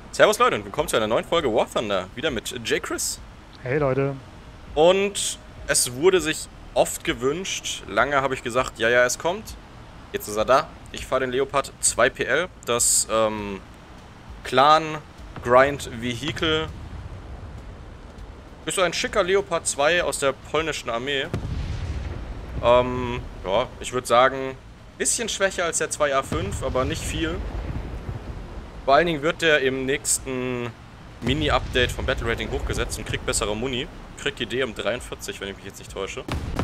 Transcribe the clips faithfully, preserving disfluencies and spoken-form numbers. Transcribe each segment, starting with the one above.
Servus Leute und willkommen zu einer neuen Folge War Thunder. Wieder mit J. Chris. Hey Leute. Und es wurde sich oft gewünscht, lange habe ich gesagt, ja, ja, es kommt. Jetzt ist er da. Ich fahre den Leopard zwei P L, das ähm, Clan Grind Vehicle. Ist so ein schicker Leopard zwei aus der polnischen Armee. Ähm, ja, ich würde sagen, bisschen schwächer als der zwei A fünf, aber nicht viel. Vor allen Dingen wird der im nächsten Mini-Update vom Battle Rating hochgesetzt und kriegt bessere Muni. Kriegt die D M dreiundvierzig, wenn ich mich jetzt nicht täusche.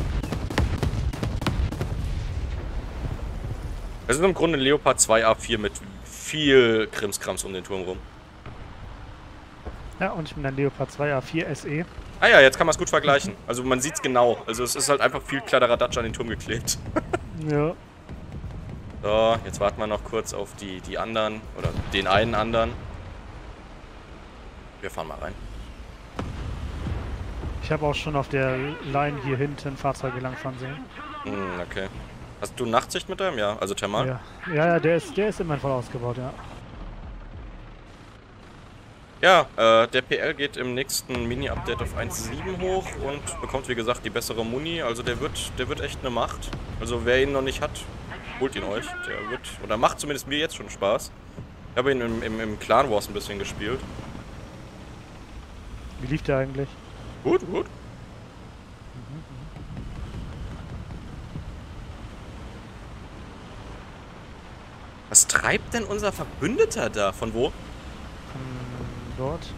Es ist im Grunde ein Leopard zwei A vier mit viel Krimskrams um den Turm rum. Ja, und ich bin ein Leopard zwei A vier S E. Ah ja, jetzt kann man es gut vergleichen. Also man sieht es genau. Also es ist halt einfach viel Kladderadatsch an den Turm geklebt. Ja. So, jetzt warten wir noch kurz auf die, die anderen, oder den einen anderen. Wir fahren mal rein. Ich habe auch schon auf der Line hier hinten Fahrzeuge langfahren sehen. Hm, okay. Hast du Nachtsicht mit deinem? Ja, also Thermal? Ja, ja, ja der, ist, der ist immerhin voll ausgebaut, ja. Ja, äh, der P L geht im nächsten Mini-Update auf eins Punkt sieben hoch und bekommt, wie gesagt, die bessere Muni. Also der wird, der wird echt eine Macht. Also wer ihn noch nicht hat, holt ihn euch. Der wird, oder macht zumindest mir jetzt schon Spaß. Ich habe ihn im, im, im Clan Wars ein bisschen gespielt. Wie lief der eigentlich? Gut, gut. Was treibt denn unser Verbündeter da? Von wo? Von dort.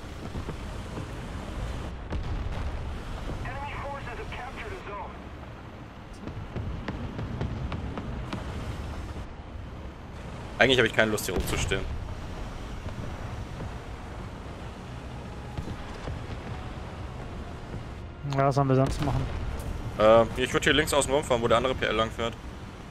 Eigentlich habe ich keine Lust, hier rumzustehen. Ja, was sollen wir sonst machen? Äh, ich würde hier links außen rumfahren, wo der andere P L lang fährt.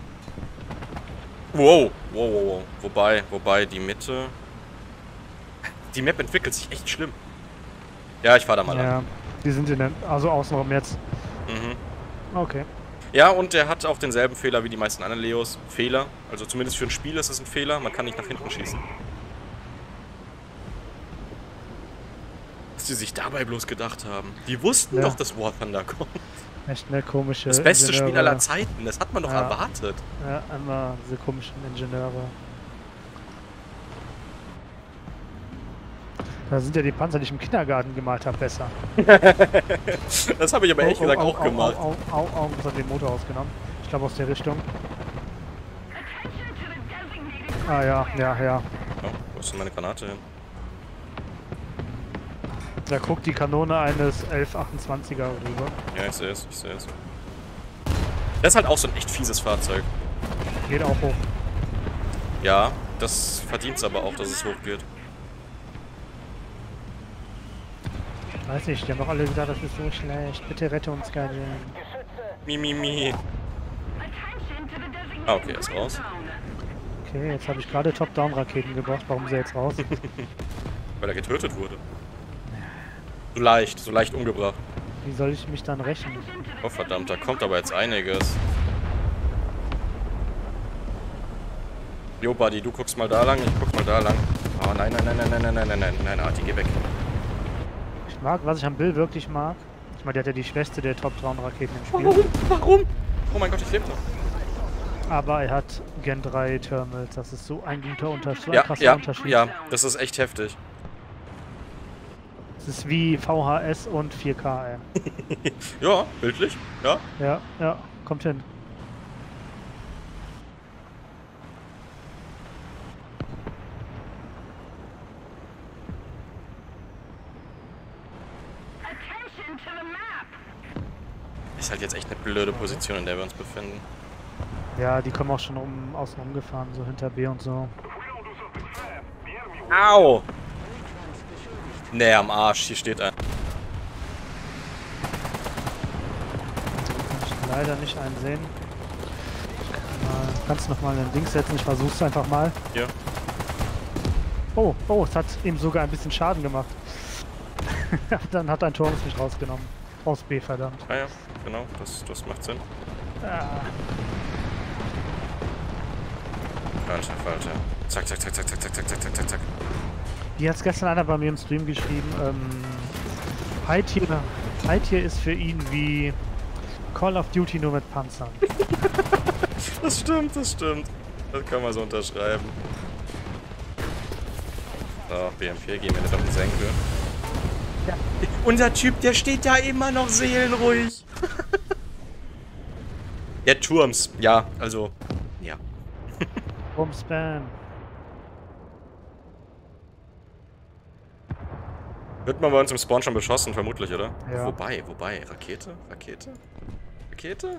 Wow, wow, wow, wow. Wobei, wobei, die Mitte... Die Map entwickelt sich echt schlimm. Ja, ich fahre da mal lang. Ja, die sind in der, also außenrum jetzt. Mhm. Okay. Ja, und der hat auch denselben Fehler wie die meisten anderen Leos. Fehler. Also zumindest für ein Spiel ist es ein Fehler. Man kann nicht nach hinten schießen. Was die sich dabei bloß gedacht haben. Die wussten Ja. doch, dass War Thunder kommt. Echt eine komische Das beste Ingenieure. Spiel aller Zeiten. Das hat man doch Ja. erwartet. Ja, einmal diese komischen Ingenieure. Da sind ja die Panzer, die ich im Kindergarten gemalt habe, besser. Das habe ich aber ehrlich Oh, oh, gesagt au, auch au, gemacht. Au, au, au, au, das hat den Motor ausgenommen. Ich glaube aus der Richtung. Ah ja, ja, ja. Oh, wo ist denn meine Granate hin? Da guckt die Kanone eines elf achtundzwanziger rüber. Ja, ich sehe es, ich sehe es. Das ist halt auch so ein echt fieses Fahrzeug. Geht auch hoch. Ja, das verdient es aber auch, dass es hochgeht. Weiß nicht, die haben doch alle gesagt, das ist so schlecht. Bitte rette uns, Guardian. Mi, mi, mi. Ah, okay, er ist raus. Okay, jetzt habe ich gerade Top-Down-Raketen gebracht. Warum ist er jetzt raus? Weil er getötet wurde. So leicht, so leicht umgebracht. Wie soll ich mich dann rächen? Oh verdammt, da kommt aber jetzt einiges. Jo, Buddy, du guckst mal da lang, ich guck mal da lang. Oh nein, nein, nein, nein, nein, nein, nein, nein, nein, nein, Arti, geh weg. Ich mag, was ich am Bill wirklich mag. Ich meine, der hat ja die schwächste der Top-Down-Raketen im Spiel. Warum? Warum? Oh mein Gott, ich lebe noch. Aber er hat Gen drei Thermals. Das ist so ein guter Unterschied. Ja, ein krasser ja, Unterschied. ja, das ist echt heftig. Das ist wie V H S und vier K. Ey. Ja, bildlich, ja. Ja, ja, kommt hin. Ist halt jetzt echt eine blöde Position, in der wir uns befinden. Ja, die kommen auch schon um, außen rumgefahren, so hinter B und so. Au! Nee, am Arsch, hier steht ein. Kann ich leider nicht einsehen. Mal, kannst du noch mal ein Ding setzen? Ich versuch's einfach mal. Hier. Oh, oh, es hat ihm sogar ein bisschen Schaden gemacht. Dann hat ein Tor mich rausgenommen. Aus B, verdammt. Ah ja, genau, das, das macht Sinn. Ah. Falter, Falter. Zack, zack, zack, zack, zack, zack, zack, zack, zack, zack. Wie hat es gestern einer bei mir im Stream geschrieben? Ähm, Hightier, Hightier ist für ihn wie Call of Duty nur mit Panzern. Das stimmt, das stimmt. Das kann man so unterschreiben. So, B M vier gehen wir nicht auf den Senkel. Ja. Unser Typ, der steht da immer noch seelenruhig. Der Turms, ja, also, ja. Bumspam. Wird man bei uns im Spawn schon beschossen, vermutlich, oder? Ja. Wobei, wobei, Rakete, Rakete, Rakete?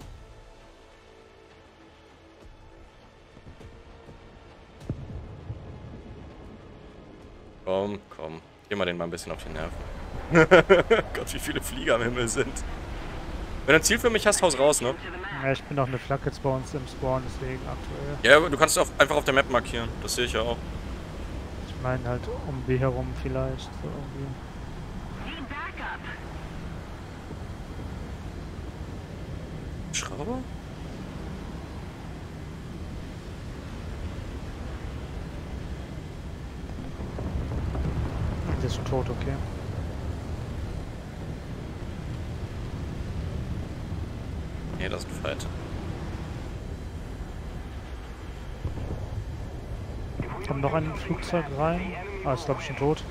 Komm, komm, geh mal den mal ein bisschen auf die Nerven. Gott, wie viele Flieger am Himmel sind. Wenn du ein Ziel für mich hast, haus raus, ne? Ja, ich bin noch eine Flagge jetzt bei uns im Spawn, deswegen aktuell. Ja, du kannst es auf, einfach auf der Map markieren, das sehe ich ja auch. Ich meine halt um B herum vielleicht, so irgendwie. Schrauber? Der ist schon tot, okay. Nee, das ist ein Fight. Kommt noch ein Flugzeug rein. Ah, ist glaube ich schon tot.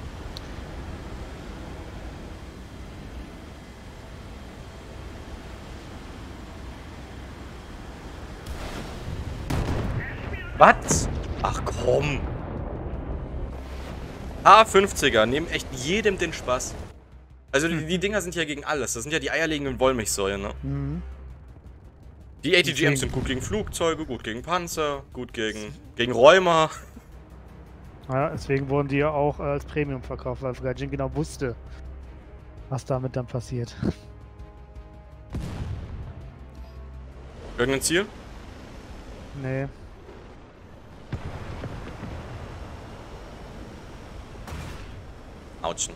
Was? Ach komm. A fünfziger, nehmen echt jedem den Spaß. Also die, die Dinger sind ja gegen alles. Das sind ja die eierlegenden Wollmilchsäulen, ne? Mhm. Die A T G Ms sind gut gegen Flugzeuge, gut gegen Panzer, gut gegen, gegen Rheuma. Ja, deswegen wurden die ja auch äh, als Premium verkauft, weil Gaijin genau wusste, was damit dann passiert. Irgendein Ziel? Nee. Autschen.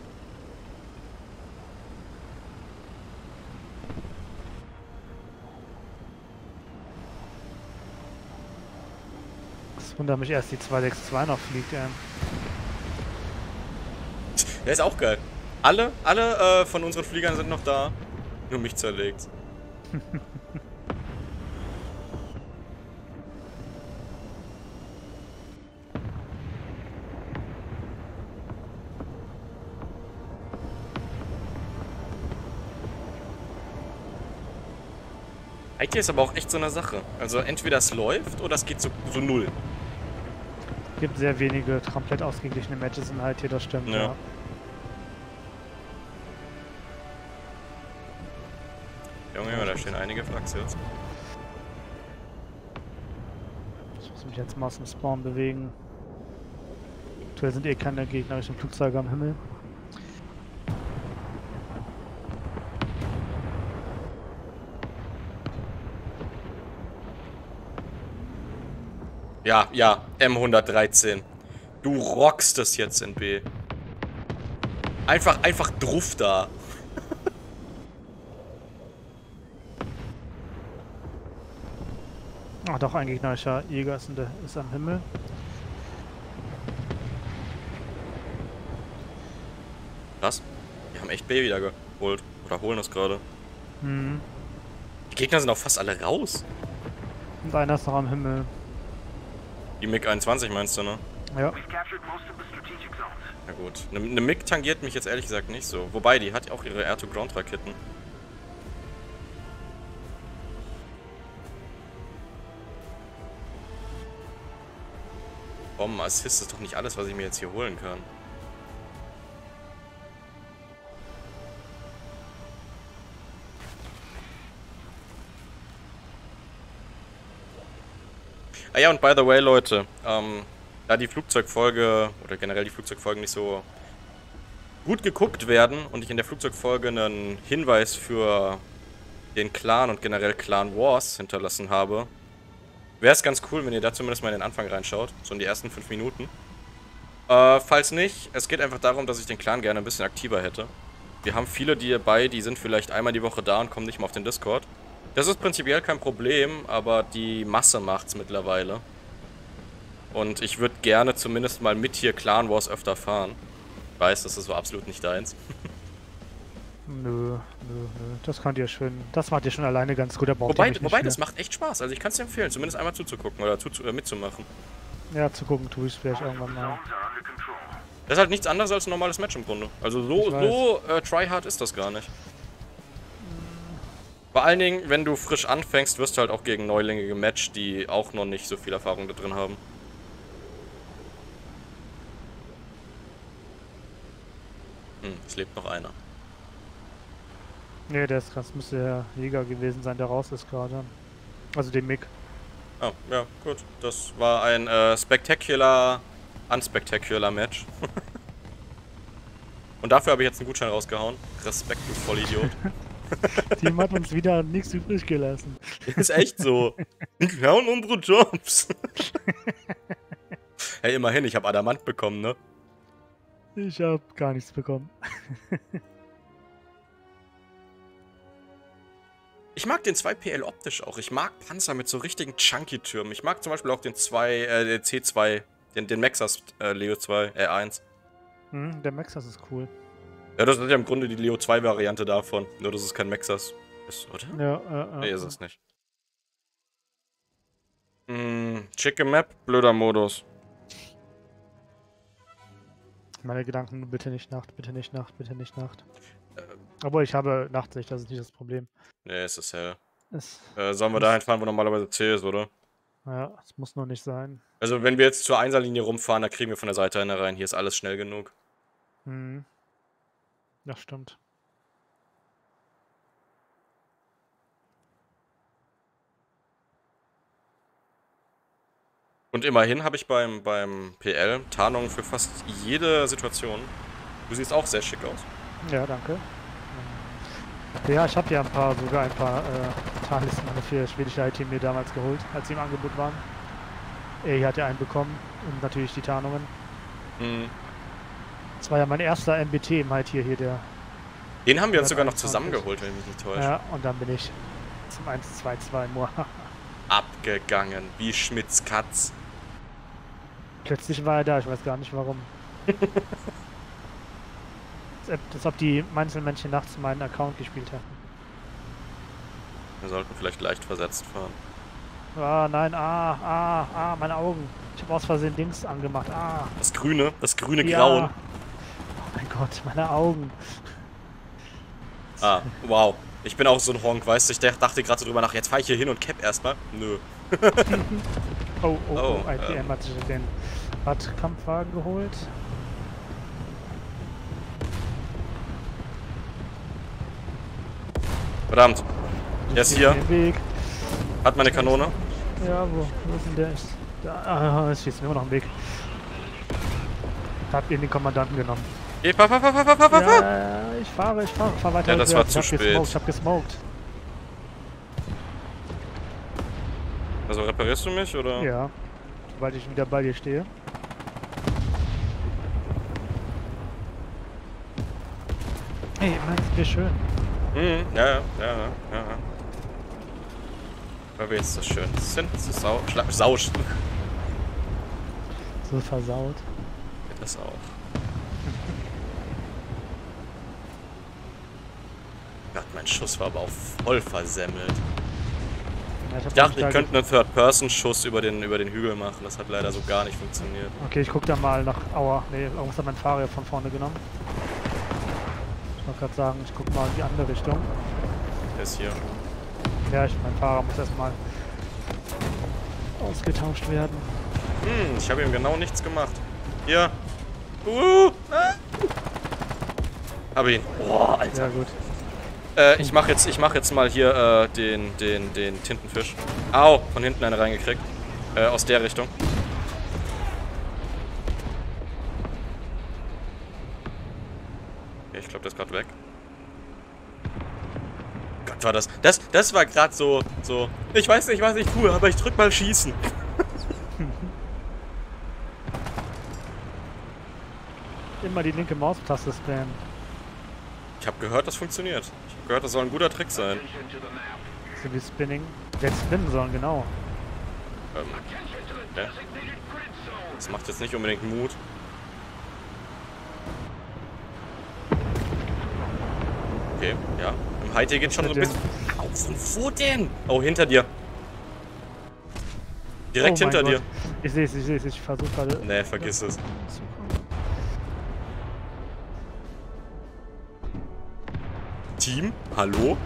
Es wundert mich erst, die zwei sechs zwei noch fliegt, ey. Der ist auch geil. Alle, alle äh, von unseren Fliegern sind noch da. Nur mich zerlegt. I T ist aber auch echt so eine Sache. Also entweder es läuft oder es geht so, so null. Es gibt sehr wenige komplett ausgeglichene Matches in Halt hier, das stimmt, Ja. ja. Junge, Junge, da stehen einige Flachs jetzt. Ich muss mich jetzt mal aus dem Spawn bewegen. Aktuell sind eh keine gegnerischen Flugzeuge am Himmel. Ja, ja, M hundertdreizehn. Du rockst es jetzt in B. Einfach, einfach druff da. Ach doch, ein gegnerischer Jäger ist, in der, ist am Himmel. Was? Die haben echt B wieder geholt. Oder holen das gerade. Hm. Die Gegner sind auch fast alle raus. Und einer ist noch am Himmel. Die MiG einundzwanzig meinst du, ne? Ja. Na gut. Eine ne MiG tangiert mich jetzt ehrlich gesagt nicht so. Wobei, die hat auch ihre Air-to-Ground-Raketen. Bomben-Assist ist doch nicht alles, was ich mir jetzt hier holen kann. Ah ja, und by the way, Leute, ähm, da die Flugzeugfolge oder generell die Flugzeugfolgen nicht so gut geguckt werden und ich in der Flugzeugfolge einen Hinweis für den Clan und generell Clan Wars hinterlassen habe, wäre es ganz cool, wenn ihr da zumindest mal in den Anfang reinschaut, so in die ersten fünf Minuten. Äh, falls nicht, es geht einfach darum, dass ich den Clan gerne ein bisschen aktiver hätte. Wir haben viele die dabei, die sind vielleicht einmal die Woche da und kommen nicht mal auf den Discord. Das ist prinzipiell kein Problem, aber die Masse macht's mittlerweile. Und ich würde gerne zumindest mal mit hier Clan Wars öfter fahren. Ich weiß, das ist so absolut nicht deins. Nö, nö, nö. Das könnt ihr schön. Das macht ihr schon alleine ganz gut. Da braucht Wobei, ihr mich nicht wobei für. das macht echt Spaß. Also ich kann es dir empfehlen, zumindest einmal zuzugucken oder zu, äh, mitzumachen. Ja, zu gucken tue ich vielleicht irgendwann mal. Das ist halt nichts anderes als ein normales Match im Grunde. Also so, so äh, tryhard ist das gar nicht. Vor allen Dingen, wenn du frisch anfängst, wirst du halt auch gegen Neulinge gematcht, die auch noch nicht so viel Erfahrung da drin haben. Hm, es lebt noch einer. Nee, der ist krass. Müsste der Jäger gewesen sein, der raus ist gerade. Also den Mick. Ah, ja, gut. Das war ein äh, spectacular, unspectacular Match. Und dafür habe ich jetzt einen Gutschein rausgehauen. Respekt, du Vollidiot. Team hat uns wieder nichts übrig gelassen. Ist echt so. Die klauen unsere Jobs. Hey, immerhin, ich habe Adamant bekommen, ne? Ich habe gar nichts bekommen. Ich mag den zwei P L optisch auch. Ich mag Panzer mit so richtigen Chunky-Türmen. Ich mag zum Beispiel auch den zwei, äh, den C zwei, den, den Maxas äh, Leo zwei, äh, eins. Hm, der Maxas ist cool. Ja, das ist ja im Grunde die Leo zwei Variante davon. Nur, dass es kein Maxas ist, oder? Ja, äh, äh. Nee, ist es nicht. Hm, schicke Map, blöder Modus. Meine Gedanken, bitte nicht Nacht, bitte nicht Nacht, bitte nicht Nacht. Äh, Aber ich habe Nachtsicht, das ist nicht das Problem. nee, es ist hell. Es, Äh, sollen wir dahin fahren, wo normalerweise C ist, oder? ja, es muss nur nicht sein. Also, wenn wir jetzt zur Einserlinie rumfahren, da kriegen wir von der Seite einer rein. Hier ist alles schnell genug. Hm. Das stimmt. Und immerhin habe ich beim, beim P L Tarnungen für fast jede Situation. Du siehst auch sehr schick aus. Ja, danke. Ja, ich habe ja ein paar, sogar ein paar äh, Tarnlisten für schwedische I T mir damals geholt, als sie im Angebot waren. Er hat ja einen bekommen und natürlich die Tarnungen. Mhm. Das war ja mein erster M B T im halt hier, hier der. Den haben wir uns sogar noch zusammengeholt, wenn ich mich nicht täusche. Ja, und dann bin ich zum eins zwei zwei nur. Abgegangen, wie Schmitz Katz. Plötzlich war er da, ich weiß gar nicht warum. Als ob- als ob die Einzelmännchen nachts meinen Account gespielt hätten. Wir sollten vielleicht leicht versetzt fahren. Ah, nein, ah, ah, ah, meine Augen. Ich habe aus Versehen Dings angemacht, ah. Das Grüne, das grüne Ja. Grauen. Oh mein Gott, meine Augen. Ah, wow. Ich bin auch so ein Honk, weißt du? Ich dachte gerade so drüber nach, jetzt fahre ich hier hin und cap erstmal. Nö. Oh, oh, Oh, oh, I T M ähm. hat sich den Radkampfwagen geholt. Verdammt. Der ist hier. Den Weg. Hat meine Kanone. Ja, wo, wo ist denn der? Ist da, ah, es schießt mir immer noch im Weg. Ich hab ihn den Kommandanten genommen. Geh, fahr, fahr, fahr, fahr, fahr, fahr, fahr. Ja, ich fahre, ich fahre, fahr weiter. Ja, das war rückwärts. zu ich hab spät. Gesmoked, ich hab gesmoked. Also reparierst du mich, oder? Ja, sobald ich wieder bei dir stehe. Hey, meinst du schön? Mhm, ja, ja, ja, ja, ja. Aber wie ist das schön? Sind so sau... Schla sau... So versaut. Das auch. Gott, mein Schuss war aber auch voll versemmelt. Ja, ich, Ich dachte, ich könnte einen Third-Person-Schuss über den, über den Hügel machen. Das hat leider so gar nicht funktioniert. Okay, ich guck da mal nach. Aua, nee, irgendwas hat mein Fahrrad von vorne genommen. Ich wollte gerade sagen, ich guck mal in die andere Richtung. Der ist hier. Ja, ich, mein Fahrer muss erstmal ausgetauscht werden. Hm, ich habe ihm genau nichts gemacht. Hier. Uh, ah. Hab ihn. Boah, Alter. Sehr gut. Äh, ich mach jetzt, ich mach jetzt mal hier äh, den, den, den Tintenfisch. Au, von hinten eine reingekriegt. Äh, aus der Richtung. Okay, ich glaube, der ist gerade weg. Gott, war das. Das, das war gerade so, so. Ich weiß nicht, was ich tue, aber ich drück mal schießen. Immer die linke Maustaste spammen. Ich habe gehört, das funktioniert. Ich habe gehört, das soll ein guter Trick sein. So wie Spinning. Der spinnen sollen, genau. Ähm, okay. Das macht jetzt nicht unbedingt Mut. Okay, ja. Im High-Tier geht schon so ein bisschen... Au, von wo denn? Oh, hinter dir. Direkt Oh mein hinter Gott. dir. Ich sehe es, ich sehe es, ich versuche gerade... Nee, vergiss es. Team? Hallo?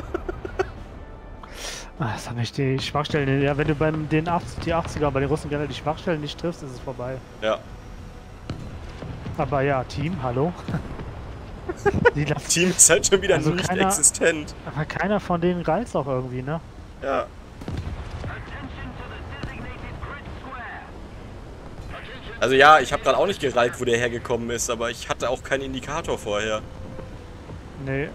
Ah, das haben echt die Schwachstellen. Ja, wenn du beim den achtzig, die achtziger bei den Russen gerne die Schwachstellen nicht triffst, ist es vorbei. Ja. Aber ja, Team, hallo? Die lassen- Team ist halt schon wieder Also nicht keiner- existent. Aber keiner von denen reizt auch irgendwie, ne? Ja. Also ja, ich habe gerade auch nicht gereilt, wo der hergekommen ist, aber ich hatte auch keinen Indikator vorher. Nee.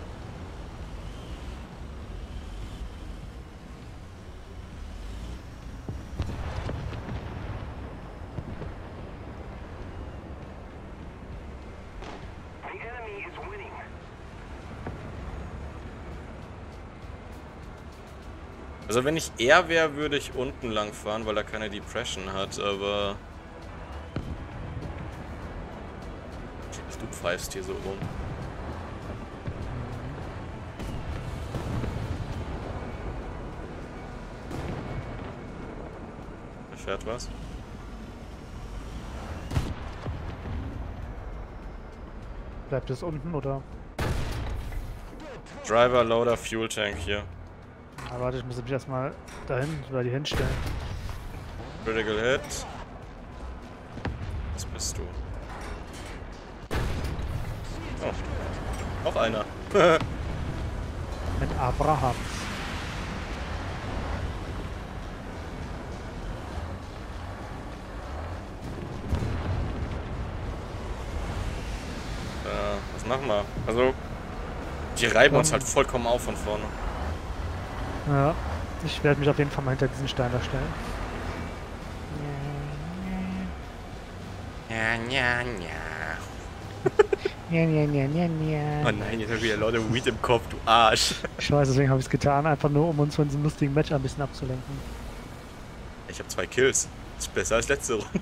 Also wenn ich er wäre, würde ich unten lang fahren, weil er keine Depression hat, aber... Du pfeifst hier so rum. Da fährt was. Bleibt es unten oder? Driver, Loader, Fuel Tank hier. Ah, warte, ich muss mich erstmal dahin, über die hinstellen. Critical Hit. Was bist du? Oh. Noch einer. Mit Abrahams. Äh, was machen wir? Also, die reiben uns halt vollkommen auf von vorne. Ja, ich werde mich auf jeden Fall mal hinter diesen Stein da stellen. Ja, ja, ja. Ja, ja, ja, ja, ja. Oh nein, jetzt hab ich wieder lauter Weed im Kopf, du Arsch. Ich weiß, deswegen habe ich es getan, einfach nur um uns von diesem lustigen Match ein bisschen abzulenken. Ich habe zwei Kills. Das ist besser als letzte Runde.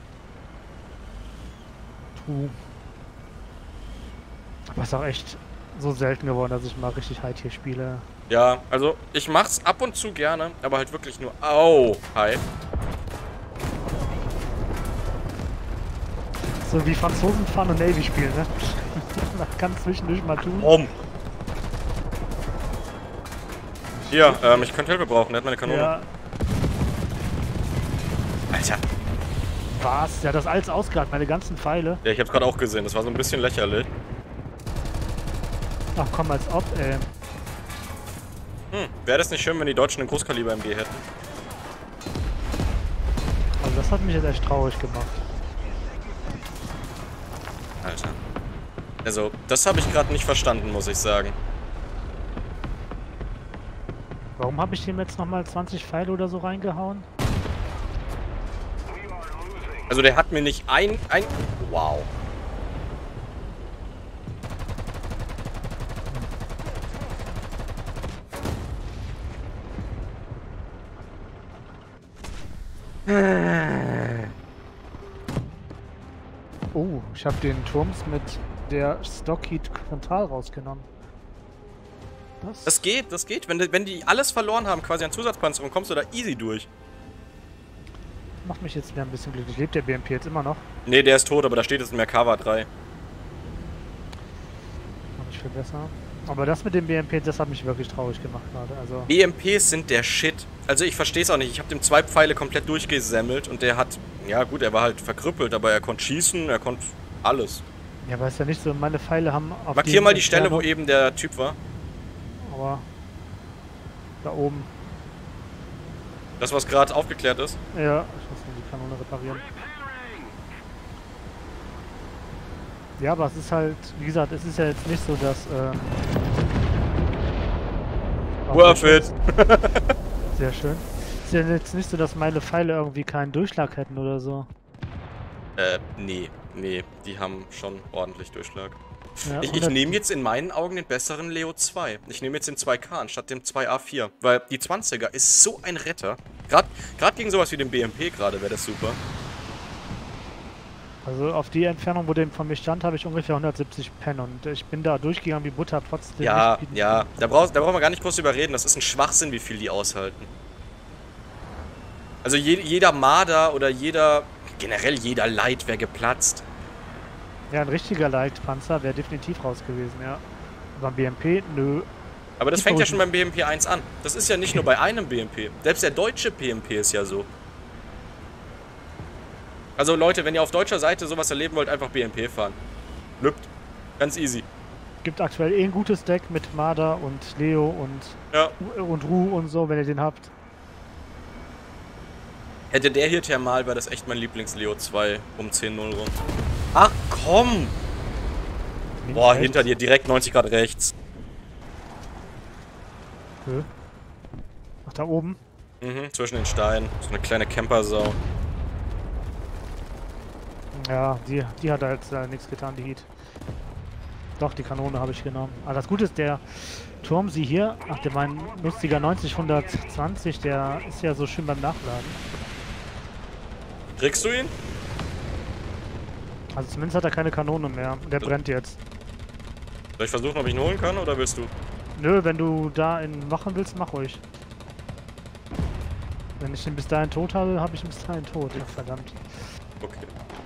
Puh. Aber es ist auch echt so selten geworden, dass ich mal richtig High-Tier spiele. Ja, also ich mach's ab und zu gerne, aber halt wirklich nur... Au! Hi. So wie Franzosen fahren und Navy spielen, ne? Das kann zwischendurch mal tun. Rum. Hier, ähm, ich könnte Hilfe brauchen, der hat meine Kanone. Ja, Alter. was? Der hat das alles ausgehalten, meine ganzen Pfeile. Ja, ich hab's gerade auch gesehen, das war so ein bisschen lächerlich. Ach komm, als ob, ey. Hm, wäre das nicht schön, wenn die Deutschen einen Großkaliber M G hätten? Also das hat mich jetzt echt traurig gemacht. Alter. Also, das habe ich gerade nicht verstanden, muss ich sagen. Warum habe ich dem jetzt nochmal zwanzig Pfeile oder so reingehauen? Also, der hat mir nicht ein... ein wow. Oh, ich habe den Turms mit der Stockheat frontal rausgenommen. Was? Das geht, das geht. Wenn die, wenn die alles verloren haben, quasi an Zusatzpanzerung, kommst du da easy durch. Macht mich jetzt wieder ein bisschen glücklich. Lebt der B M P jetzt immer noch? Ne, der ist tot, aber da steht jetzt ein Merkava drei. Kann ich viel besser. Aber das mit dem B M P, das hat mich wirklich traurig gemacht gerade. Also B M Ps sind der Shit. Also ich verstehe es auch nicht. Ich habe dem zwei Pfeile komplett durchgesemmelt und der hat... Ja gut, er war halt verkrüppelt, aber er konnte schießen, er konnte alles. ja, aber ist ja nicht so, meine Pfeile haben auf Markier mal die Stelle, Entfernung- wo eben der Typ war. Aber da oben. Das, was gerade aufgeklärt ist. Ja, ich muss nur die Kanone reparieren. Ja, aber es ist halt, wie gesagt, es ist ja jetzt nicht so, dass... Ähm, Worth it! Sehr schön. Es ist ja jetzt nicht so, dass meine Pfeile irgendwie keinen Durchschlag hätten oder so. Äh, nee. Nee, die haben schon ordentlich Durchschlag. Ja, Ich, ich nehme jetzt in meinen Augen den besseren Leo zwei. Ich nehme jetzt den zwei K anstatt dem zwei A vier. Weil die zwanziger ist so ein Retter. Gerade gegen sowas wie den B M P gerade wäre das super. Also auf die Entfernung, wo der von mir stand, habe ich ungefähr hundertsiebzig Pen und ich bin da durchgegangen wie Butter, trotzdem Ja, nicht. ja. Da, brauch, da brauchen wir gar nicht groß überreden. Das ist ein Schwachsinn, wie viel die aushalten. Also je, jeder Marder oder jeder, generell jeder Light wäre geplatzt. Ja, ein richtiger Leitpanzer wäre definitiv raus gewesen, ja. Beim B M P, nö. Aber das Die fängt ja Posen- schon beim B M P eins an. Das ist ja nicht nur bei einem B M P. Selbst der deutsche B M P ist ja so. Also Leute, wenn ihr auf deutscher Seite sowas erleben wollt, einfach B M P fahren. Lübt. Ganz easy. Gibt aktuell eh ein gutes Deck mit Marder und Leo und, Ja. und Ru und so, wenn ihr den habt. Hätte der hier Thermal, wäre das echt mein Lieblings-Leo zwei um zehn null rum. Ach komm! Links, Boah, rechts. hinter dir direkt neunzig Grad rechts. Hö. Ach, da oben. Mhm, zwischen den Steinen. So eine kleine Campersau. Ja, die, die hat halt äh, nichts getan, die Heat. Doch, die Kanone habe ich genommen. Aber das Gute ist, der Turm, sie hier, ach, der mein lustiger neunzig hundertzwanzig, der ist ja so schön beim Nachladen. Kriegst du ihn? Also zumindest hat er keine Kanone mehr. Der brennt jetzt. Soll ich versuchen, ob ich ihn holen kann, oder willst du? Nö, wenn du da in machen willst, mach ruhig. Wenn ich ihn bis dahin tot habe, habe ich ihn bis dahin tot. Ja, verdammt. Okay.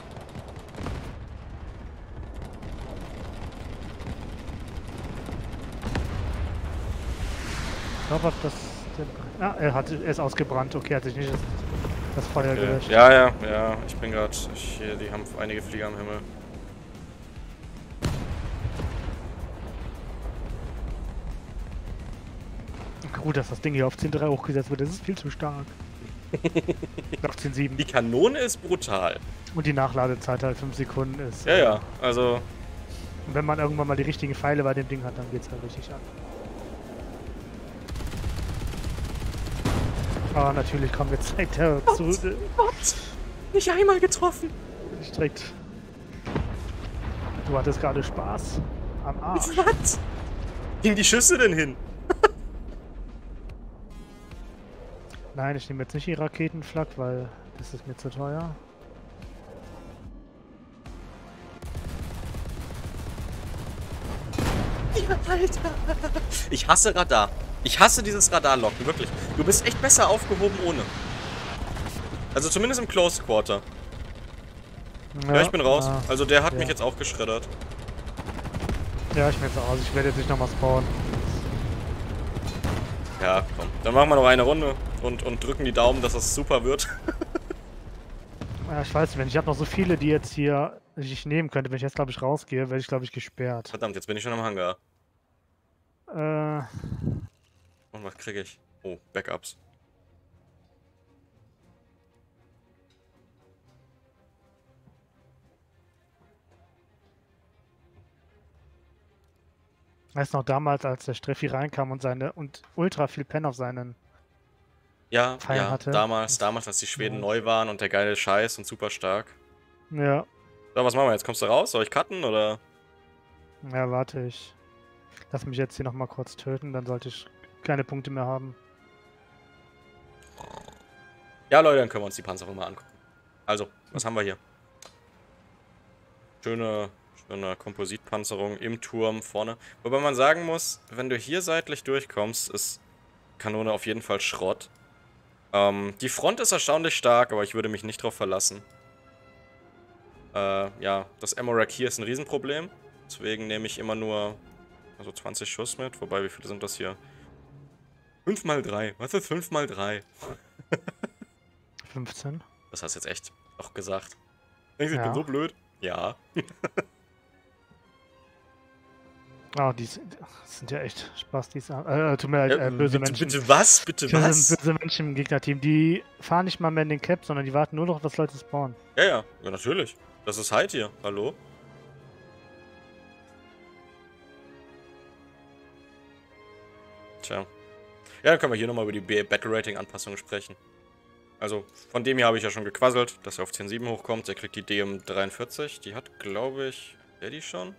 Ich glaube, das... Der, ah, er, hat, er ist ausgebrannt. Okay, hat sich nicht das, das Feuer Okay. gelöscht. Ja, ja, ja. Ich bin gerade... Hier, die haben einige Flieger am Himmel. Gut, dass das Ding hier auf zehn drei hochgesetzt wird. Das ist viel zu stark. Auf zehn sieben. Die Kanone ist brutal. Und die Nachladezeit halt fünf Sekunden ist. Ja, ja. Also... Und wenn man irgendwann mal die richtigen Pfeile bei dem Ding hat, dann geht's halt richtig an. Aber natürlich kommt jetzt direkt der zu. Äh, Gott! Nicht einmal getroffen! nicht direkt. Du hattest gerade Spaß. Am Arsch. Was? Gingen die Schüsse denn hin? Nein, ich nehme jetzt nicht die Raketenflak, weil das ist mir zu teuer. Ja, Alter! Ich hasse Radar. Ich hasse dieses Radarlocken, wirklich. Du bist echt besser aufgehoben ohne. Also zumindest im Close Quarter. Ja, ich bin raus. ah, Also der hat ja. mich jetzt auch geschreddert. Ja, ich bin jetzt aus. Ich werde jetzt nicht nochmal spawnen. Ja, komm. Dann machen wir noch eine Runde und, und drücken die Daumen, dass das super wird. Ja, ich weiß nicht, ich habe noch so viele, die jetzt hier die ich nehmen könnte. Wenn ich jetzt, glaube ich, rausgehe, werde ich, glaube ich, gesperrt. Verdammt, jetzt bin ich schon am Hangar. Äh, Und was kriege ich? Oh, Backups. weißt du noch damals, als der Streffi reinkam und seine und ultra viel Pen auf seinen Ja, Pfeil ja, hatte? damals, damals, als die Schweden Ja. neu waren und der geile Scheiß und super stark. Ja, So, was machen wir jetzt? Kommst du raus? Soll ich cutten oder? ja, warte ich. Lass mich jetzt hier nochmal kurz töten, dann sollte ich keine Punkte mehr haben. Ja, Leute, dann können wir uns die Panzerung mal angucken. Also, was haben wir hier? Schöne, schöne Kompositpanzerung im Turm vorne. Wobei man sagen muss, wenn du hier seitlich durchkommst, ist Kanone auf jeden Fall Schrott. Ähm, die Front ist erstaunlich stark, aber ich würde mich nicht drauf verlassen. Äh, ja, das Ammo-Rack hier ist ein Riesenproblem. Deswegen nehme ich immer nur also zwanzig Schuss mit. Wobei, wie viele sind das hier? fünf mal drei. Was ist fünf mal drei? fünfzehn. Das hast du jetzt echt auch gesagt. Denkst du, ich Ja. bin so blöd? Ja. Ah, die sind, das sind ja echt Spaß, die sind, äh, tut mir leid, Ja, äh, böse bitte, Menschen. bitte was? Bitte Böse, was? böse Menschen im Gegnerteam, die fahren nicht mal mehr in den Cap, sondern die warten nur noch, dass Leute spawnen. Ja, ja, ja, natürlich. Das ist halt hier. Hallo? Tja. Ja, dann können wir hier nochmal über die B- Battle Rating Anpassungen sprechen. Also, von dem hier habe ich ja schon gequasselt, dass er auf zehn Komma sieben hochkommt. Der kriegt die D M dreiundvierzig. Die hat, glaube ich, der die schon?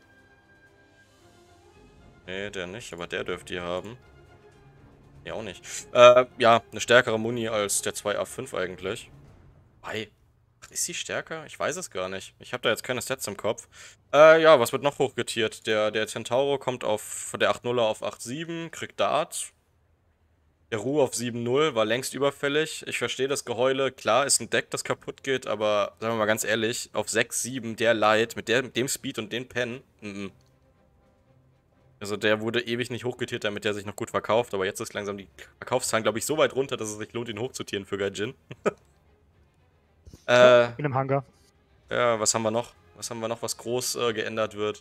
Nee, der nicht, aber der dürfte die haben. Ja, auch nicht. Äh, ja, eine stärkere Muni als der zwei A fünf eigentlich. Ei. Ist sie stärker? Ich weiß es gar nicht. Ich habe da jetzt keine Stats im Kopf. Äh, ja, was wird noch hochgetiert? Der, der Centauro kommt auf von der acht nuller auf acht sieben, kriegt Dart. Der Ru auf sieben null war längst überfällig. Ich verstehe das Geheule. Klar, ist ein Deck, das kaputt geht, aber sagen wir mal ganz ehrlich, auf sechs sieben, der Light, mit, der, mit dem Speed und den Pen, mm -mm. Also der wurde ewig nicht hochgetiert, damit der sich noch gut verkauft, aber jetzt ist langsam die Verkaufszahlen, glaube ich, so weit runter, dass es sich lohnt, ihn hochzutieren für Gaijin. äh, In einem Hangar. Ja, was haben wir noch? Was haben wir noch, was groß äh, geändert wird?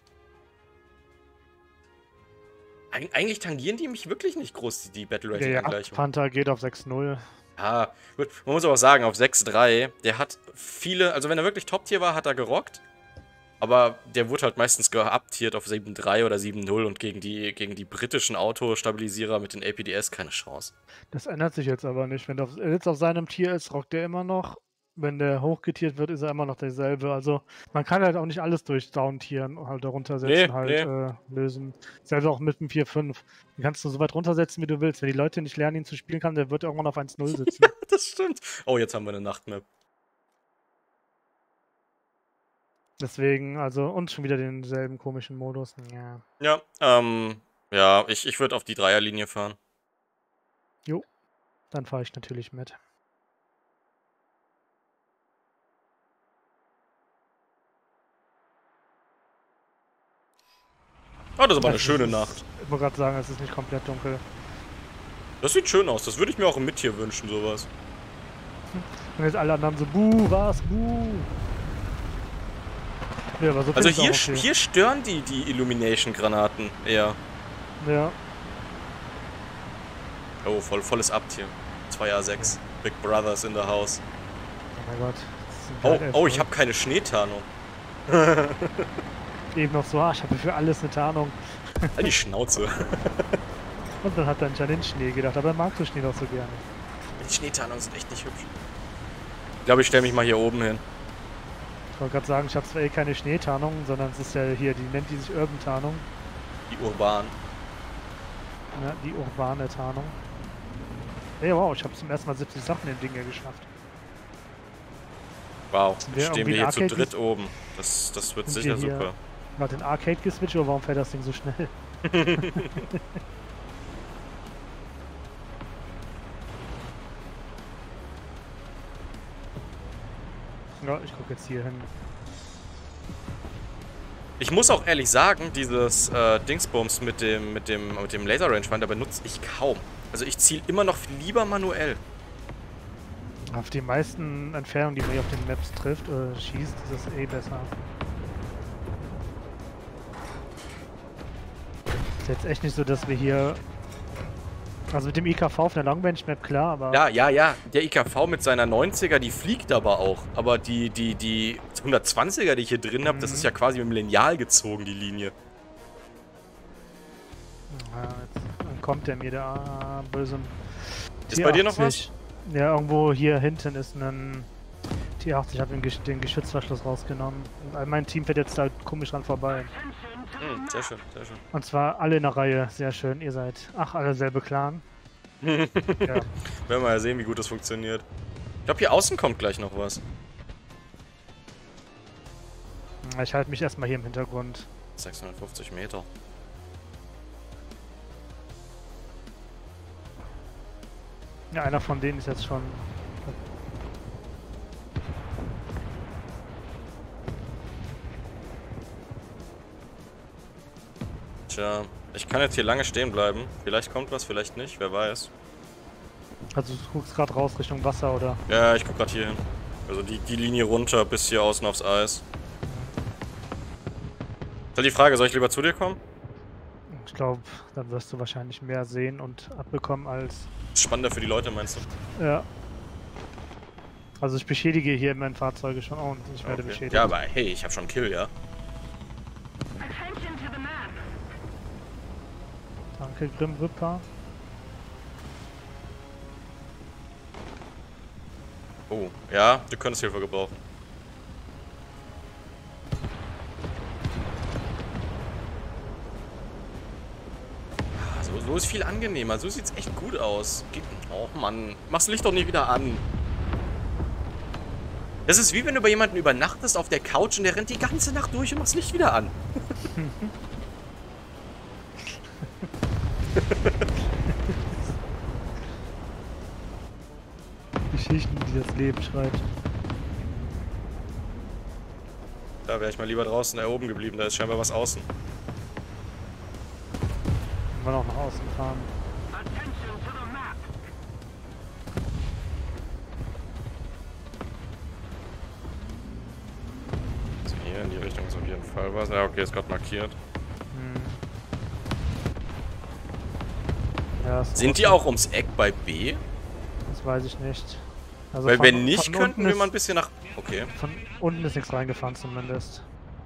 Eig eigentlich tangieren die mich wirklich nicht groß, die, die Battle Rating Angleichung. Ja, Panther geht auf sechs null. Ja, gut. Man muss aber sagen, auf sechs drei, der hat viele, also wenn er wirklich Top-Tier war, hat er gerockt. Aber der wurde halt meistens geuptiert auf sieben drei oder sieben null und gegen die, gegen die britischen Autostabilisierer mit den A P D S keine Chance. Das ändert sich jetzt aber nicht. Wenn der auf, jetzt auf seinem Tier ist, rockt er immer noch. Wenn der hochgetiert wird, ist er immer noch derselbe. Also man kann halt auch nicht alles durch Down-Tieren halt darunter setzen, Nee, halt nee. Äh, lösen. Selber auch mit dem vier fünf. Den kannst du so weit runtersetzen, wie du willst. Wenn die Leute nicht lernen, ihn zu spielen kann, der wird irgendwann auf eins null sitzen. Das stimmt. Oh, jetzt haben wir eine Nachtmap. Deswegen, also, und schon wieder denselben komischen Modus. Ja. Ja, ähm, ja, ich, ich würde auf die Dreierlinie fahren. Jo, dann fahre ich natürlich mit. Oh, das ist aber eine Das schöne ist- Nacht. Ich wollte gerade sagen, es ist nicht komplett dunkel. Das sieht schön aus. Das würde ich mir auch im Mittier wünschen, sowas. Und jetzt alle anderen so, buh, was, buh. Ja, aber so Also finde hier, ich's auch okay. hier stören die, die Illumination-Granaten eher. Ja, Oh, voll, volles Abtier. zwei A sechs. Big Brothers in the house. oh mein Gott. das sind Oh, halt elf oh, ich Leute. habe keine Schneetarnung. Eben noch so, ah, ich habe für alles eine Tarnung. Halt die Schnauze. Und dann hat er nicht an den Schnee gedacht, aber er mag so Schnee doch so gerne. Die Schneetarnungen sind echt nicht hübsch. Ich glaube, ich stelle mich mal hier oben hin. Ich wollte gerade sagen, ich habe zwar eh keine Schneetarnung, sondern es ist ja hier, die nennt die sich Urban-Tarnung. Die Urban. Ja, die urbane Tarnung. Ey, wow, ich habe zum ersten Mal siebzig Sachen im Ding hier geschafft. Wow, Sind jetzt wir stehen irgendwie wir hier zu Arcade- dritt oben. Das, das wird Sind sicher wir hier- super. Gerade in Arcade geswitcht, oder warum fährt das Ding so schnell? Ja, ich gucke jetzt hier hin. Ich muss auch ehrlich sagen, dieses äh, Dingsbums mit dem, mit dem, mit dem Laser Rangefinder benutze ich kaum. Also ich ziele immer noch lieber manuell. Auf die meisten Entfernungen, die man hier auf den Maps trifft oder schießt, ist es eh besser. Ist jetzt echt nicht so, dass wir hier... Also mit dem I K V auf einer Longbench-Map, klar, aber... Ja, ja, ja. Der I K V mit seiner neunziger, die fliegt aber auch. Aber die, die, die hundertzwanziger, die ich hier drin habe, das Mhm. ist ja quasi mit dem Lineal gezogen, die Linie. Ja, jetzt dann kommt der mir da böse. Ist bei dir noch was? Ja, irgendwo hier hinten ist ein T achtzig. Ich habe den, Gesch den Geschützverschluss rausgenommen. Und all mein Team fährt jetzt da komisch dran vorbei. Hm, sehr schön, sehr schön. Und zwar alle in der Reihe. Sehr schön. Ihr seid, ach, alle selbe Clan. Ja. Werden wir ja sehen, wie gut das funktioniert. Ich glaube, hier außen kommt gleich noch was. Ich halte mich erstmal hier im Hintergrund. sechshundertfünfzig Meter. Ja, einer von denen ist jetzt schon. Tja, ich kann jetzt hier lange stehen bleiben. Vielleicht kommt was, vielleicht nicht, wer weiß. Also du guckst gerade raus Richtung Wasser, oder? Ja, ich guck gerade hier hin. Also die, die Linie runter bis hier außen aufs Eis. Ist halt die Frage, soll ich lieber zu dir kommen? Ich glaube, dann wirst du wahrscheinlich mehr sehen und abbekommen als. Ist spannender für die Leute, meinst du? Ja. Also ich beschädige hier immer in Fahrzeuge schon und ich werde Okay. beschädigt. Ja, aber hey, ich habe schon einen Kill, ja? Attention to the map. Danke, Grim Ripper. Oh, ja, du könntest Hilfe gebrauchen. Ah, So, so ist viel angenehmer. So sieht's echt gut aus. Gib- Oh Mann, mach's Licht doch nie wieder an. Das ist wie wenn du bei jemandem übernachtest auf der Couch und der rennt die ganze Nacht durch und macht das Licht wieder an. Geschichten, die das Leben schreibt. Da wäre ich mal lieber draußen da oben geblieben, da ist scheinbar was außen. Wir noch nach außen fahren. Also hier in die Richtung ist auf jeden Fall was. Ja, okay, ist gerade markiert. Hm. Ja, ist Sind die auch ums Eck bei B? Das weiß ich nicht. Also Weil von, wenn nicht, von könnten wir ist, mal ein bisschen nach... Okay. Von unten ist nichts reingefahren zumindest.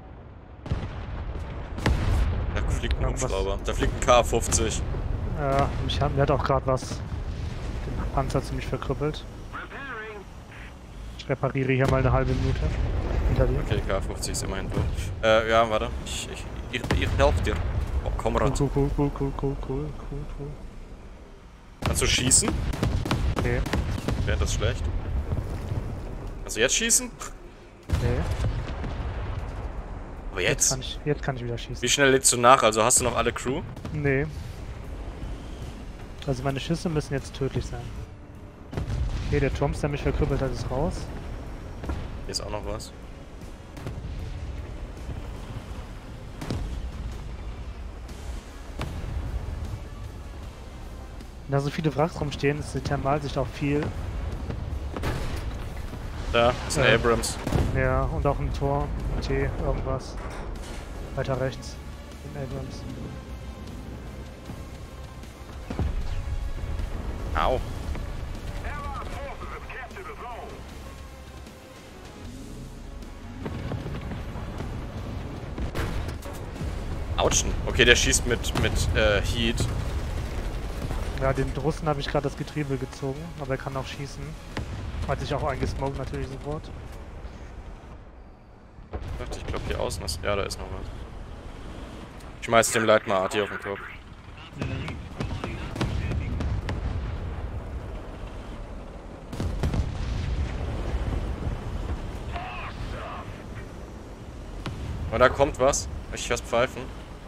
Da fliegt ein Irgendwas. Hubschrauber. Da fliegt ein K fünfzig. Ja, mich hat, mir hat auch gerade was den Panzer ziemlich verkrüppelt. Ich repariere hier mal eine halbe Minute. Hinter dir. Okay, K fünfzig ist immerhin tot. Äh, ja, warte. Ich, ich, ich, ich helfe dir. Oh, komm ran. Cool, cool, cool, cool, cool, cool, cool, cool. Kannst du schießen? Nee, Okay, das ist schlecht. Kannst du jetzt schießen? nee. Aber Jetzt jetzt? kann ich, jetzt kann ich wieder schießen. Wie schnell lädst du nach? Also hast du noch alle Crew? Nee. Also meine Schüsse müssen jetzt tödlich sein. Okay, der Trumps, der mich verkrüppelt hat, ist raus. Hier ist auch noch was. Wenn da so viele Wracks rumstehen, ist die Thermalsicht auch viel. Da ist ein Äh. Abrams. Ja, und auch ein Tor, ein T, irgendwas. Weiter rechts. In Abrams. Au. Autschen. Okay, der schießt mit, mit äh, Heat. Ja, den Russen habe ich gerade das Getriebe gezogen, aber er kann auch schießen. Hat sich auch eingesmoked natürlich sofort. Ich dachte, ich glaube hier außen ist. Ja, da ist noch was. Ich schmeiß dem Leid mal Arti auf den Kopf. Und da kommt was. Ich hör's pfeifen.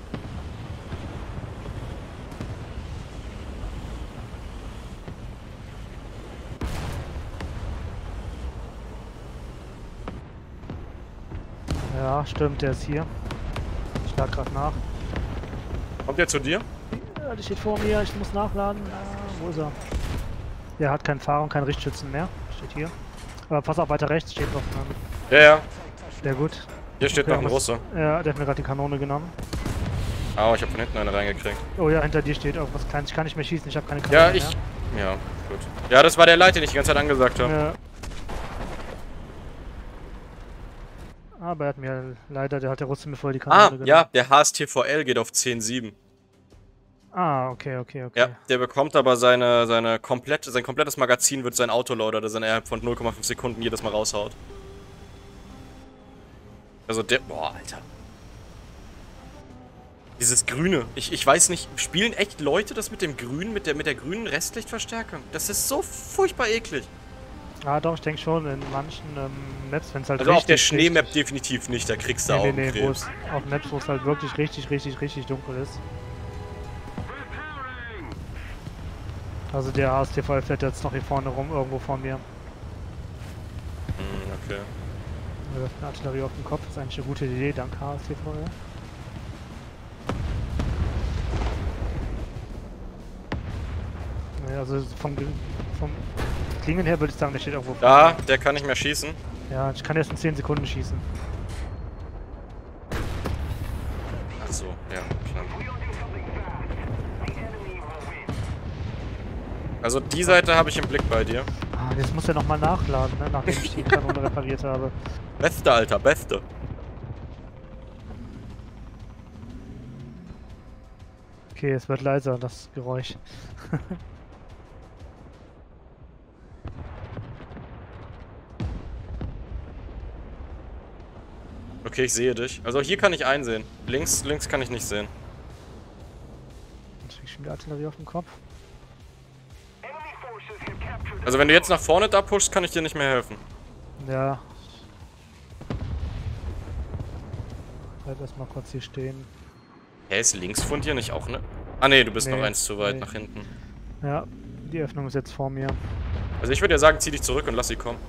Ja, stimmt, der ist hier. Ich lade gerade nach. Kommt der zu dir? Ja, der steht vor mir, ich muss nachladen. Ah, wo ist er? Der hat keinen Fahrer und keinen Richtschützen mehr. Steht hier. Aber pass auf, weiter rechts steht noch. Ähm, Ja, ja. sehr gut. Hier steht Okay, noch ein was- Russe. Ja, der hat mir gerade die Kanone genommen. Au, ich hab von hinten eine reingekriegt. Oh ja, hinter dir steht irgendwas Kleines. Ich kann nicht mehr schießen, ich habe keine Kanone Ja, ich... Ja, gut. Ja, das war der Leid, den ich die ganze Zeit angesagt habe. mehr. Ja. Aber er hat mir leider, der hat der Russe mir vorher die Kanone Ah, genommen. ja, der H S T V L geht auf zehn sieben. Ah, okay, okay, okay. Ja, der bekommt aber seine, seine komplette, sein komplettes Magazin wird sein Autoloader, das er innerhalb von null Komma fünf Sekunden jedes Mal raushaut. Also der... Boah, Alter. Dieses Grüne. Ich, ich weiß nicht, spielen echt Leute das mit dem Grünen, mit der, mit der grünen Restlichtverstärkung? Das ist so furchtbar eklig. Ah, doch, ich denke schon, in manchen ähm, Maps, wenn es halt Also auf der richtig, Schneemap richtig- definitiv nicht, da kriegst du Nee, nee, nee, wo Augenkrebs. es auf Maps, wo es halt wirklich richtig, richtig, richtig dunkel ist. Also der H S T V L fährt jetzt noch hier vorne rum, irgendwo vor mir. Hm, okay. Er wirft eine Artillerie auf den Kopf, das ist eigentlich eine gute Idee, dank H S T V L. Ja, also vom, Ge- vom Klingen her würde ich sagen, der steht irgendwo vor Da, mir. der kann nicht mehr schießen. Ja, ich kann erst in zehn Sekunden schießen. Ach so, ja, klar. Also die Seite habe ich im Blick bei dir. Ah, jetzt muss er nochmal nachladen, ne, nachdem ich die Kanone repariert habe. Beste, Alter, beste. Okay, es wird leiser, das Geräusch. Okay, ich sehe dich. Also hier kann ich einsehen. Links, links kann ich nicht sehen. Jetzt krieg ich schon die Artillerie auf den Kopf. Also wenn du jetzt nach vorne da pushst, kann ich dir nicht mehr helfen. Ja, Bleib erstmal kurz hier stehen. Hä, ist links von dir nicht auch, ne? Ah ne, du bist Nee, noch eins zu weit nee. nach hinten. Ja, die Öffnung ist jetzt vor mir. Also ich würde ja sagen, zieh dich zurück und lass sie kommen.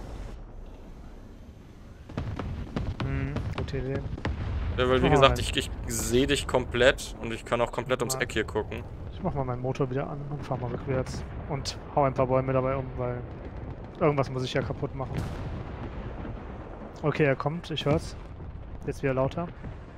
Hm, gute Idee. Ja, weil wie Oh, gesagt, nein. ich, ich sehe dich komplett und ich kann auch komplett ums Ja. Eck hier gucken. Ich mach mal meinen Motor wieder an und fahr mal rückwärts. Und hau ein paar Bäume dabei um, weil irgendwas muss ich ja kaputt machen. Okay, er kommt, ich hör's. Jetzt wieder lauter.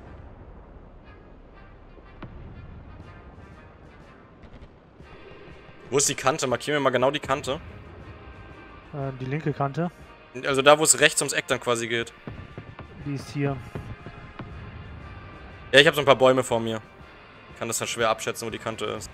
Wo ist die Kante? Markier mir mal genau die Kante. Äh, die linke Kante, Also da, wo es rechts ums Eck dann quasi geht. die ist hier. Ja, ich habe so ein paar Bäume vor mir. Ich kann das dann schwer abschätzen, wo die Kante ist.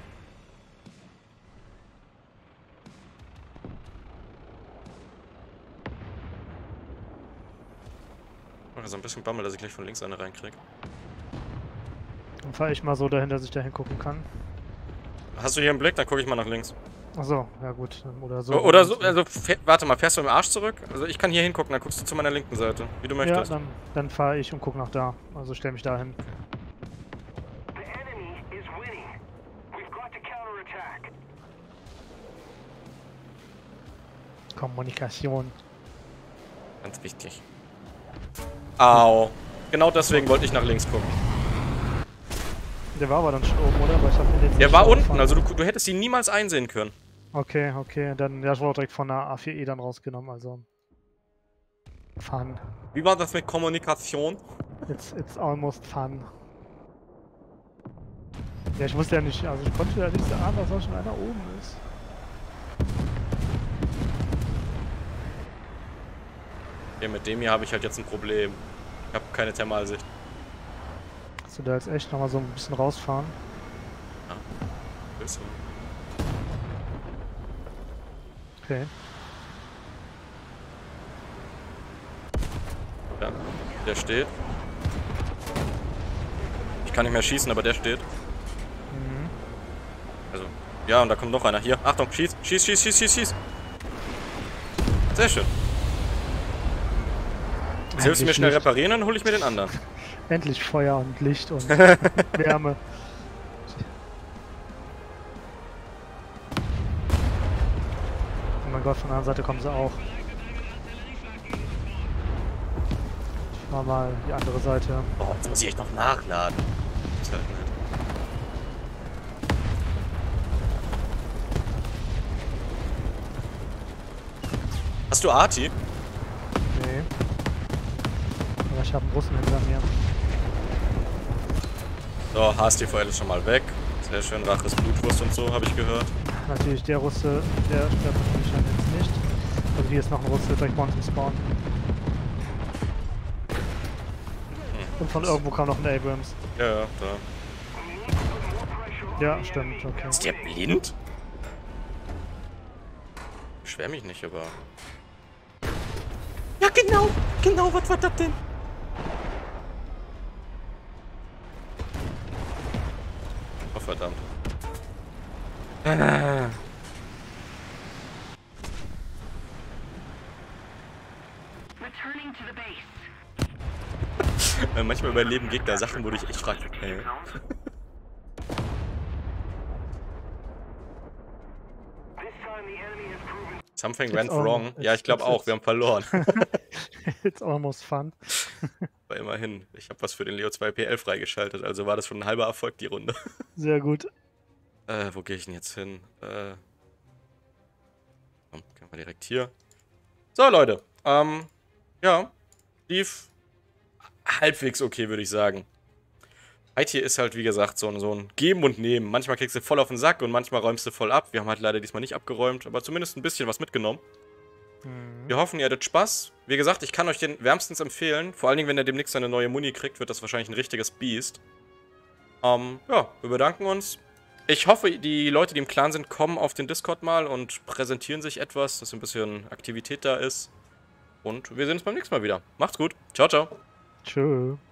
Ich mache so ein bisschen Bammel, dass ich gleich von links eine reinkriege. Dann fahre ich mal so dahin, dass ich da hingucken kann. Hast du hier einen Blick? Dann gucke ich mal nach links. Achso, ja gut. Oder so. O- Oder so, also fähr, warte mal, fährst du mit dem Arsch zurück? Also ich kann hier hingucken, dann guckst du zu meiner linken Seite, wie du Ja, möchtest. dann, dann fahre ich und guck nach da. Also stell mich da hin. The enemy is winning. We've got to counterattack. Kommunikation. Ganz wichtig. Au. Genau deswegen wollte ich nach links gucken. Der war aber dann schon oben, oder? Aber ich hab den jetzt Der nicht war so unten, gefahren. also du, du hättest ihn niemals einsehen können. Okay, okay. Dann, ja, ich wurde direkt von der A vier E dann rausgenommen, also. Fun. Wie war das mit Kommunikation? It's, it's almost fun. Ja, ich wusste ja nicht, also ich konnte ja nicht ahnen, dass da schon einer oben ist. Ja, mit dem hier habe ich halt jetzt ein Problem. Ich habe keine Thermalsicht. Kannst du da jetzt echt nochmal so ein bisschen rausfahren? Willst du? Okay. Ja, der steht. Ich kann nicht mehr schießen, aber der steht. Mhm. Also, ja, und da kommt noch einer. Hier, Achtung, schieß, schieß, schieß, schieß, schieß, schieß. Sehr schön. Jetzt hilfst du mir Endlich schnell Licht. reparieren, dann hole ich mir den anderen. Endlich Feuer und Licht und Wärme. Oh mein Gott, von der anderen Seite kommen sie auch. Ich fahr mal die andere Seite. Oh, jetzt muss ich echt noch nachladen. Ist halt nett. Hast du Arti? Nee. Aber ich habe einen Russen hinter mir. So, H S T V L ist schon mal weg. Sehr schön, Rache ist Blutwurst und so, habe ich gehört. Natürlich, der Russe, der stört natürlich dann jetzt nicht. Also hier ist noch ein Russe direkt bei uns im Spawn. Und von irgendwo kam noch ein Abrams. Ja, ja, da. Ja, stimmt, okay. Ist der blind? Beschwer mich nicht, aber... Ja, genau! Genau, was war das denn? Oh, verdammt. Ah. Returning to the base. Äh, Manchmal überleben Gegner Sachen, wo du dich echt fragst, hey. This time the enemy has proven Something It's went all- wrong. Ja, it's- ich glaube it's- auch, wir haben verloren. It's almost fun. Aber immerhin, ich habe was für den Leo zwei P L freigeschaltet, also war das schon ein halber Erfolg, die Runde. Sehr gut. Äh, wo gehe ich denn jetzt hin? Äh. Komm, können wir direkt hier. So, Leute. Ähm, ja. Lief halbwegs okay, würde ich sagen. I T ist halt, wie gesagt, so ein, so ein Geben und Nehmen. Manchmal kriegst du voll auf den Sack und manchmal räumst du voll ab. Wir haben halt leider diesmal nicht abgeräumt, aber zumindest ein bisschen was mitgenommen. Mhm. Wir hoffen, ihr hattet Spaß. Wie gesagt, ich kann euch den wärmstens empfehlen. Vor allen Dingen, wenn ihr demnächst eine neue Muni kriegt, wird das wahrscheinlich ein richtiges Biest. Ähm, ja, wir bedanken uns. Ich hoffe, die Leute, die im Clan sind, kommen auf den Discord mal und präsentieren sich etwas, dass ein bisschen Aktivität da ist. Und wir sehen uns beim nächsten Mal wieder. Macht's gut. Ciao, ciao. Tschö.